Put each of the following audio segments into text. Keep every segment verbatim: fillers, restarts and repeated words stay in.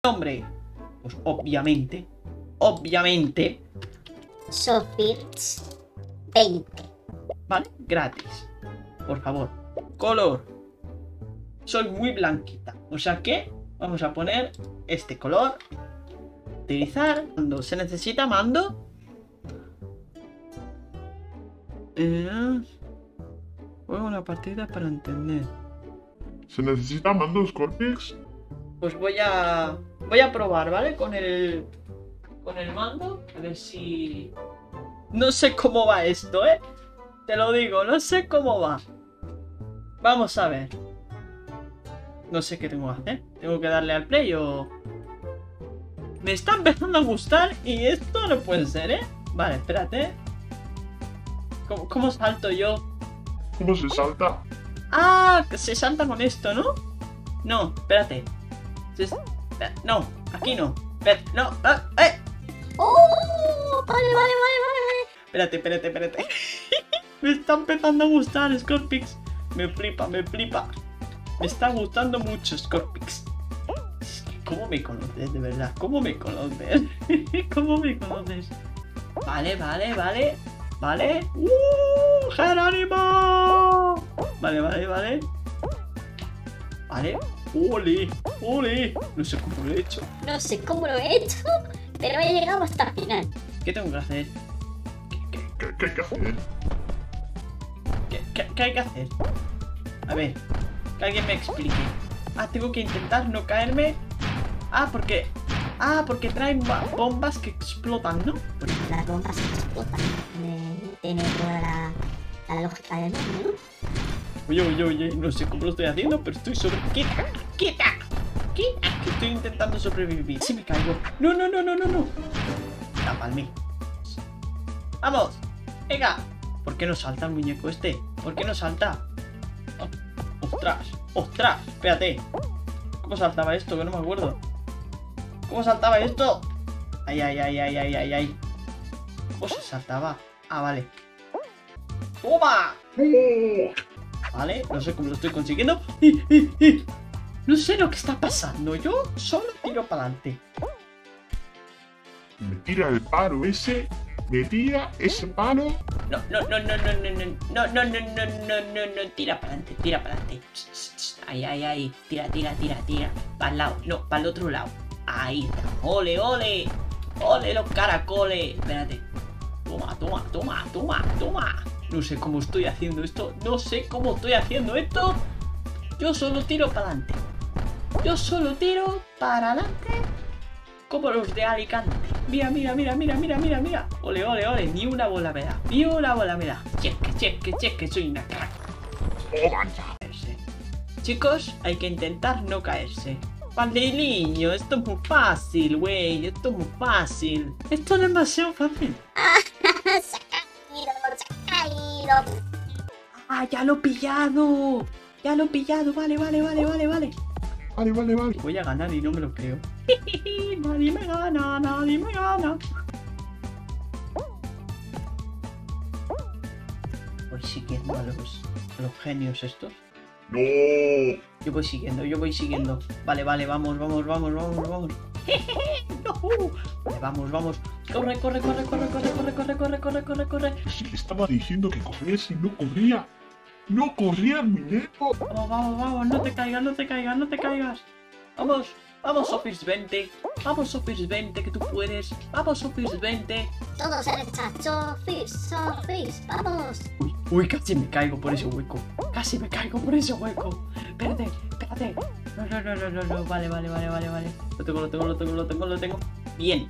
Nombre. Pues obviamente. Obviamente. Sofirts veinte. Vale, gratis. Por favor. Color. Soy muy blanquita. O sea que vamos a poner este color. Utilizar. Cuando se necesita mando. Eh, juego una partida para entender. ¿Se necesita mando Scorpix? Pues voy a. Voy a probar, ¿vale? Con el. Con el mando. A ver si. No sé cómo va esto, ¿eh? Te lo digo, no sé cómo va. Vamos a ver. No sé qué tengo que hacer. ¿Tengo que darle al play o...? Me está empezando a gustar y esto no puede ser, ¿eh? Vale, espérate. ¿Cómo, cómo salto yo? ¿Cómo se salta? Ah, que se salta con esto, ¿no? No, espérate. Se... No, aquí no. Espérate, no, ah, eh. ¡Oh! Vale, vale, vale, vale. Espérate, espérate, espérate. Me está empezando a gustar Scorpix. Me flipa, me flipa. Me está gustando mucho Scorpix. ¿Cómo me conoces, de verdad? ¿Cómo me conoces? ¿Cómo me conoces? Vale, vale, vale. Vale. ¡Uh! ¡Jerónimo! Vale, vale, vale. Vale. ¡Ole! ¡Ole! No sé cómo lo he hecho. No sé cómo lo he hecho, pero he llegado hasta el final. ¿Qué tengo que hacer? ¿Qué, qué hay que hacer? ¿Qué, qué, qué hay que hacer? A ver, que alguien me explique. Ah, tengo que intentar no caerme. Ah, porque... Ah, porque traen bombas que explotan, ¿no? Porque las bombas explotan. Eh, tiene toda la, la lógica del mundo, ¿no? Oye, oye, oye, no sé cómo lo estoy haciendo, pero estoy sobre... ¡Quieta! ¡Quieta! ¡Quieta! Que estoy intentando sobrevivir. Si me caigo. No, no, no, no, no, no. La palmé. ¡Vamos! ¡Venga! ¿Por qué no salta el muñeco este? ¿Por qué no salta? Oh, ¡ostras! ¡Ostras! Espérate. ¿Cómo saltaba esto? Que no me acuerdo. ¿Cómo saltaba esto? Ay, ay, ay, ay, ay, ay, ay. ¿Cómo se saltaba? Ah, vale. ¡Toma! Vale, no sé cómo lo estoy consiguiendo. ¡Y, y, y! No sé lo que está pasando. Yo solo tiro para adelante. Me tira el palo ese. Me tira ese palo. No, no, no, no, no, no, no, no, no, no, no, no, no, no, tira para adelante, tira para adelante. Ay, ay, ay, tira, tira, tira, tira. Para el lado, no, para el otro lado. Ahí está. Ole, ole. Ole los caracoles. Espérate. Toma, toma, toma, toma, toma. No sé cómo estoy haciendo esto. No sé cómo estoy haciendo esto. Yo solo tiro para adelante. Yo solo tiro para adelante. Como los de Alicante. Mira, mira, mira, mira, mira, mira, mira. Ole, ole, ole. Ni una bola me da. Ni una bola me da. Cheque, cheque, cheque. Soy una crack. Toma ya. Chicos, hay que intentar no caerse. Vale, niño, esto es muy fácil, güey. Esto es muy fácil. Esto es demasiado fácil. Se ha caído, se ha caído. Ah, ya lo he pillado. Ya lo he pillado. Vale, vale, vale, vale, vale. Vale, vale, vale. Voy a ganar y no me lo creo. Nadie me gana, nadie me gana. Voy siguiendo a los, a los genios estos. No. Yo voy siguiendo, yo voy siguiendo. Vale, vale, vamos, vamos, vamos, vamos, vamos. No. Vale, vamos, vamos. Corre, corre, corre, corre, corre, corre, corre, corre, corre, corre, corre. Si le estaba diciendo que corriese y no corría. No corría el muñeco. Vamos, vamos, vamos, no te caigas, no te caigas, no te caigas. Vamos, vamos, Sofis veinte. Vamos, Sofis veinte, que tú puedes. Vamos, Sofis veinte. Todos en el chat. Sofis, Sofis, vamos. Uy, uy, casi me caigo por ese hueco. Casi me caigo por ese hueco. Espérate, espérate. No, no, no, no, no, no. Vale, vale, vale, vale, vale. Lo tengo, lo tengo, lo tengo, lo tengo, lo tengo. Bien.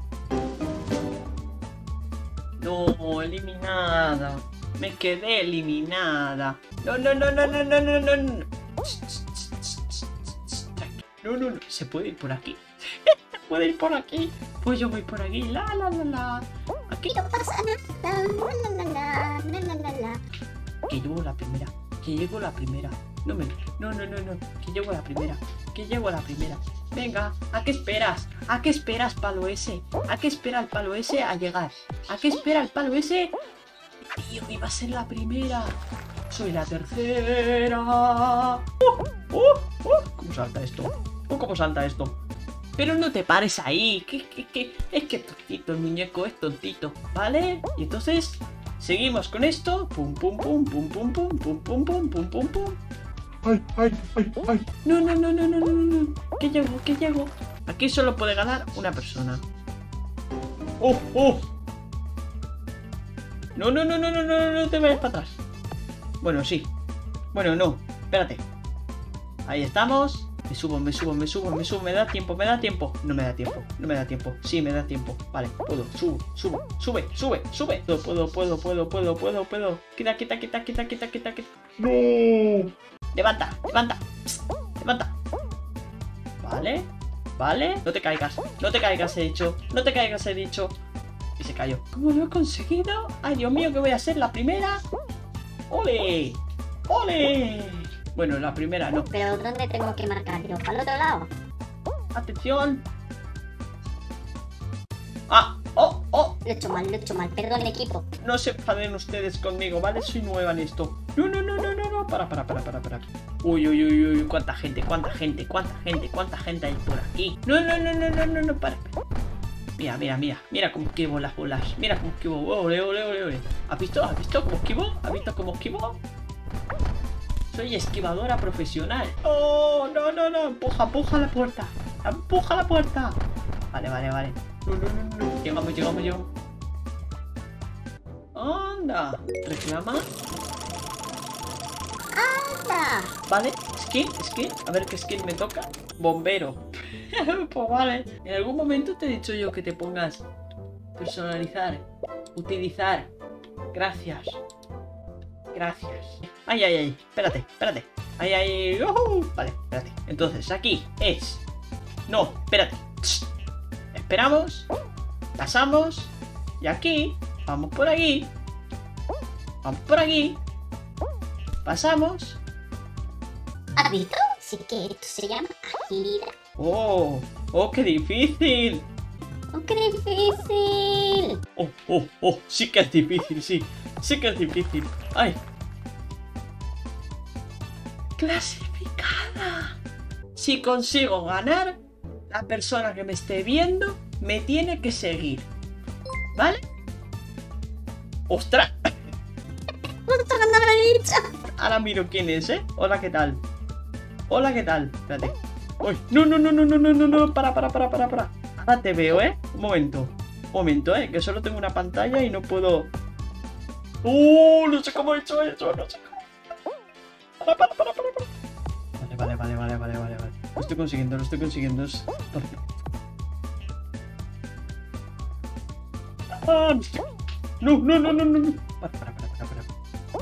No, eliminada. Me quedé eliminada. No, no, no, no, no, no, no, no. No, no, no. Se puede ir por aquí. Se puede ir por aquí. Pues yo voy por aquí. La, la, la, la. Aquí. No pasa nada. La, la, la, la, la, la, la. Que llevo la primera. Que llego la primera. No me. No, no, no, no. Que llego la primera. Que llego la primera. Venga, ¿a qué esperas? ¿A qué esperas, palo ese? ¿A qué espera el palo ese a llegar? ¿A qué espera el palo ese? Tío, iba a ser la primera. Soy la tercera. Uh, uh, uh. ¿Cómo salta esto? Uh, ¿Cómo salta esto? Pero no te pares ahí. Que, que, que, es que tontito, el muñeco es tontito, ¿vale? Y entonces, seguimos con esto. Pum, pum, pum, pum, pum, pum, pum, pum, pum, pum, pum, pum. ¡Ay, ay, ay, ay! No, no, no, no, no, no, no. ¿Qué llego? ¿Qué llego? Aquí solo puede ganar una persona. ¡Oh, oh! No, no, no, no, no, no, no te vayas para atrás. Bueno, sí. Bueno, no. Espérate. Ahí estamos. Me subo, me subo, me subo, me subo. Me da tiempo, me da tiempo. No me da tiempo, no me da tiempo. Sí, me da tiempo. Vale, puedo. Subo, subo, sube, sube, sube. Puedo, puedo, puedo, puedo, puedo, puedo, puedo. Quita, quita, quita, quita, quita, quita, quita. ¡No! Levanta, levanta. Psst, levanta. Vale, vale. No te caigas, no te caigas, he dicho. No te caigas, he dicho. Y se cayó. ¿Cómo lo he conseguido? Ay, Dios mío, que voy a ser la primera. ¡Ole! ¡Ole! Bueno, la primera no. Pero ¿dónde tengo que marcar yo? ¿Para el otro lado? ¡Atención! ¡Ah! ¡Oh! ¡Oh! Lo he hecho mal, lo he hecho mal. Perdón, equipo. No se enfaden ustedes conmigo, ¿vale? Soy nueva en esto. No, no, no, no, no, no. Para, para, para, para, para. Uy, uy, uy, uy. Cuánta gente, cuánta gente, cuánta gente, cuánta gente hay por aquí. No, no, no, no, no, no, no, para. Mira, mira, mira. Mira cómo esquivo las bolas. Mira cómo esquivo. Ole, ole, ole, ole. ¿Has visto? ¿Has visto cómo esquivo? ¿Has visto cómo esquivo? Soy esquivadora profesional. ¡Oh! No, no, no. Empuja, empuja la puerta. Empuja la puerta. Vale, vale, vale. No, no, no, no. Llegamos, llegamos, llegamos. Anda. Reclama. ¡Anda! Vale. Skin, skin. A ver qué skin me toca. Bombero. Pues vale. En algún momento te he dicho yo que te pongas personalizar. Utilizar. Gracias. Gracias. Ay, ay, ay. Espérate, espérate. Ay, ay. Uh, vale, espérate. Entonces, aquí es. No, espérate. Esperamos. Pasamos. Y aquí. Vamos por aquí. Vamos por aquí. Pasamos. ¿Has visto? Sí que esto se llama agilidad. Oh, oh, qué difícil. ¡Oh, qué difícil! Oh, oh, oh. Sí que es difícil, sí. Sí que es difícil. Ay. Clasificada. Si consigo ganar, la persona que me esté viendo me tiene que seguir. ¿Vale? ¡Ostras! ¡Justo cuando me lo he dicho! Ahora miro quién es, ¿eh? Hola, ¿qué tal? Hola, ¿qué tal? Espérate. ¡Uy! No, no, no, no, no, no, no, no. Para, para, para, para, para. Ahora te veo, ¿eh? Un momento. Un momento, ¿eh? Que solo tengo una pantalla y no puedo... ¡Uh! No sé cómo he hecho eso, no sé cómo. Para, para, para, para, para. Vale, vale, vale, vale, vale, vale. Lo estoy consiguiendo, lo estoy consiguiendo. Es... Ah, no, no, no, no, no, no. Para, para, para, para, para.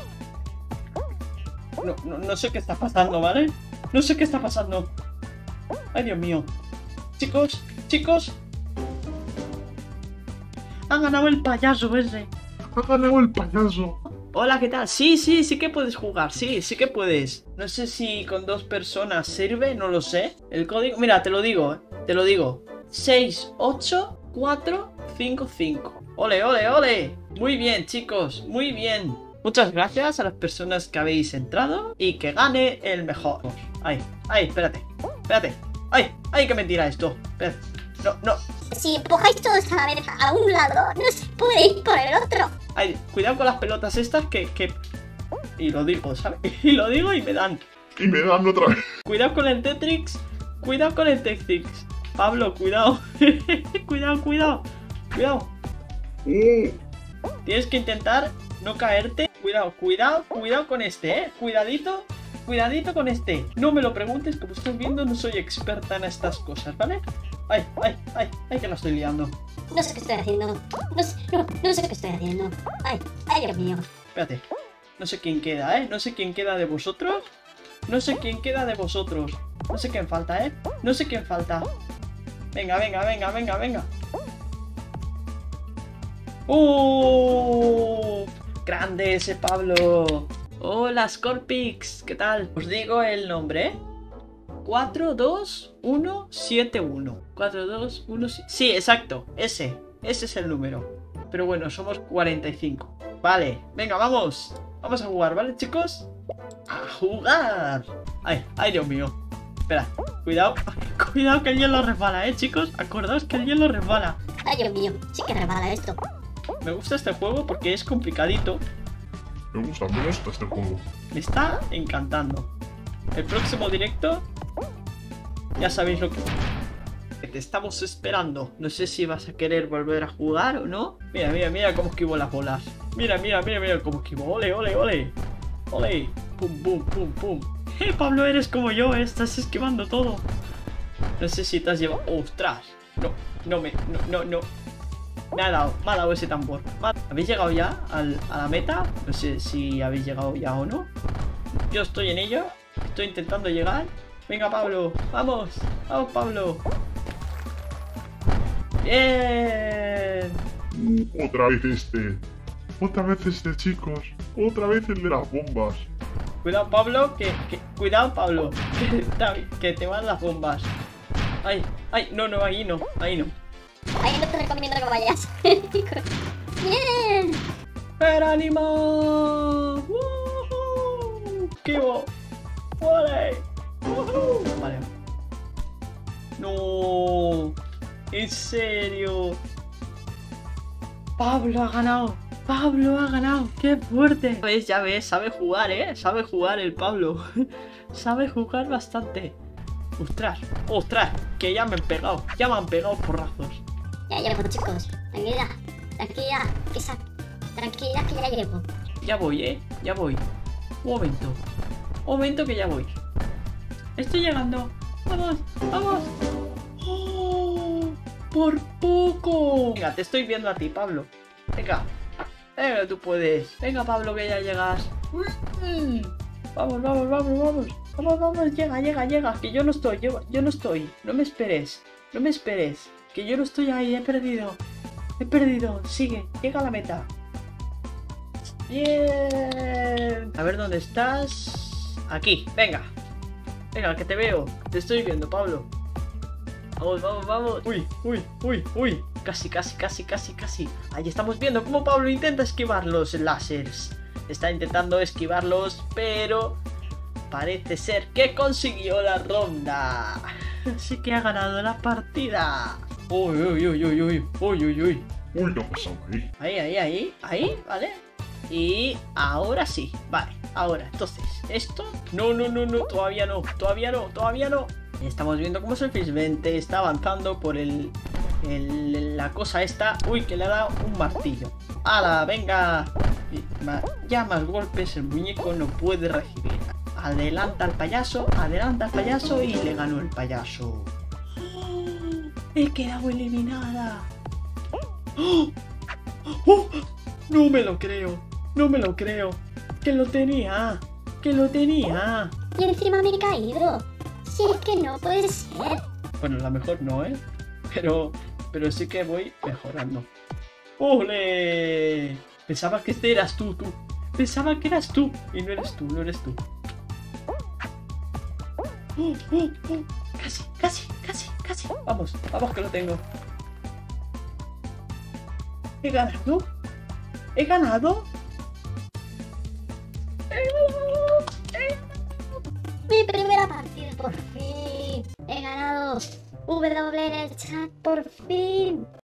No, no, no sé qué está pasando, ¿vale? No sé qué está pasando. Ay, Dios mío. Chicos, chicos. Han ganado el payaso ese. ¡Ha ganado el payaso! Hola, ¿qué tal? Sí, sí, sí que puedes jugar, sí, sí que puedes. No sé si con dos personas sirve, no lo sé. El código, mira, te lo digo, ¿eh? Te lo digo. seis ocho cuatro cinco cinco. Ole, ole, ole. Muy bien, chicos, muy bien. Muchas gracias a las personas que habéis entrado y que gane el mejor. Ay, ay, espérate, espérate. Ay, ay, que me tira esto. Espérate. No, no. Si empujáis todos a la vez a un lado, no se puede ir por el otro. Ay, cuidado con las pelotas estas que, que... Y lo digo, ¿sabes? Y lo digo y me dan. Y me dan otra vez. Cuidado con el Tetrix. Cuidado con el Tetrix. Pablo, cuidado. Cuidado, cuidado. Cuidado. ¡Uh! Tienes que intentar no caerte. Cuidado, cuidado, cuidado con este, ¿eh? Cuidadito, cuidadito con este. No me lo preguntes, como estás viendo, no soy experta en estas cosas, ¿vale? Ay, ay, ay, ay, que la estoy liando. No sé qué estoy haciendo. No sé, no, no sé qué estoy haciendo. Ay, ay, Dios mío. Espérate. No sé quién queda, ¿eh? No sé quién queda de vosotros. No sé quién queda de vosotros. No sé quién falta, ¿eh? No sé quién falta. Venga, venga, venga, venga, venga. ¡Uh! ¡Grande ese Pablo! Hola, Scorpix. ¿Qué tal? Os digo el nombre, ¿eh? cuatro dos uno siete uno. cuatro dos uno siete. Sí, exacto. Ese. Ese es el número. Pero bueno, somos cuarenta y cinco. Vale. Venga, vamos. Vamos a jugar, ¿vale, chicos? ¡A jugar! ¡Ay, ay, Dios mío! espera. Cuidado. Cuidado que el hielo resbala, eh, chicos. Acordaos que el hielo resbala. Ay, Dios mío, sí que resbala esto. Me gusta este juego porque es complicadito. Me gusta, me gusta este juego. Me está encantando. El próximo directo, ya sabéis lo que... que te estamos esperando. No sé si vas a querer volver a jugar o no. Mira, mira, mira cómo esquivo las bolas. Mira, mira, mira, mira cómo esquivo. Ole, ole, ole. Ole. Pum, pum, pum, pum. Eh, Pablo, eres como yo, eh. Estás esquivando todo. No sé si te has llevado... ¡Ostras! No, no me... No, no, no. Me ha dado, me ha dado ese tambor. ¿Habéis llegado ya al, a la meta? No sé si habéis llegado ya o no. Yo estoy en ello. Estoy intentando llegar. Venga, Pablo. Vamos. Vamos, Pablo. Bien. Otra vez este. Otra vez este, chicos. Otra vez el de las bombas. Cuidado, Pablo. Que, que, cuidado, Pablo. Que, que te van las bombas. Ay, ay. No, no, ahí no. Ahí no. Ahí no te recomiendo que vayas. Bien. ¡Pero ánimo! ¡Woohoo! ¡Esquivo! ¡Vale! ¡Woohoo! Vale. ¡No! ¿En serio? ¡Pablo ha ganado! ¡Pablo ha ganado! ¡Qué fuerte! ¿Ves? Ya ves, sabe jugar, ¿eh? Sabe jugar el Pablo. Sabe jugar bastante. ¡Ostras! ¡Ostras! Que ya me han pegado. Ya me han pegado porrazos. Ya llevo, chicos. Tranquilidad. Tranquilidad. Que sa... Tranquilidad que ya llevo. Ya voy, ¿eh? Ya voy. Un momento. Un momento que ya voy. Estoy llegando. ¡Vamos! ¡Vamos! ¡Oh! ¡Por poco! Venga, te estoy viendo a ti, Pablo. Venga. Venga, tú puedes. Venga, Pablo, que ya llegas. Mm. Vamos, vamos, vamos, vamos. Vamos, vamos. Llega, llega, llega. Que yo no estoy. Yo, yo no estoy. No me esperes. No me esperes. Que yo no estoy ahí. He perdido. He perdido. Sigue. Llega a la meta. Bien. A ver dónde estás. Aquí. Venga. Venga, que te veo. Te estoy viendo, Pablo. Vamos, vamos, vamos. Uy, uy, uy, uy. Casi, casi, casi, casi, casi. Ahí estamos viendo cómo Pablo intenta esquivar los láseres. Está intentando esquivarlos, pero parece ser que consiguió la ronda. Así que ha ganado la partida. Uy, uy, uy, uy, uy, uy, uy, uy. Uy, ¿qué ha pasado ahí? Ahí, ahí, ahí, ahí, vale. Y ahora sí, vale, ahora, entonces, esto, no, no, no, no, todavía no, todavía no, todavía no. Estamos viendo cómo Surface veinte está avanzando por el, el, la cosa esta. Uy, que le ha dado un martillo. ¡Hala, venga! Y ma, ya más golpes el muñeco no puede recibir. Adelanta al payaso, adelanta al payaso y le ganó el payaso. ¡Oh! He quedado eliminada. ¡Oh! ¡Oh! No me lo creo, no me lo creo. Que lo tenía, que lo tenía. Y encima me he caído. Si es que no puede ser. Bueno, a lo mejor no, ¿eh? Pero, pero sí que voy mejorando. ¡Ole! Pensaba que este eras tú, tú. Pensaba que eras tú. Y no eres tú, no eres tú. ¡Oh, oh, oh! Casi, casi, casi, casi. Vamos, vamos que lo tengo. He ganado. He ganado. He ganado. He ganado. Mi primera partida, por fin. He ganado. W en el chat, por fin.